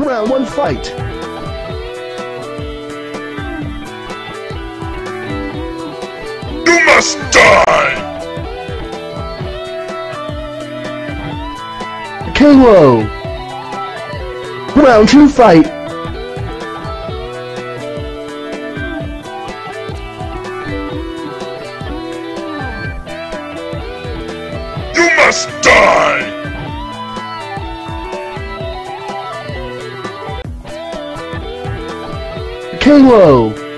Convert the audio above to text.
Round 1 fight. You must die! KO. Round 2 fight. You must die! KO.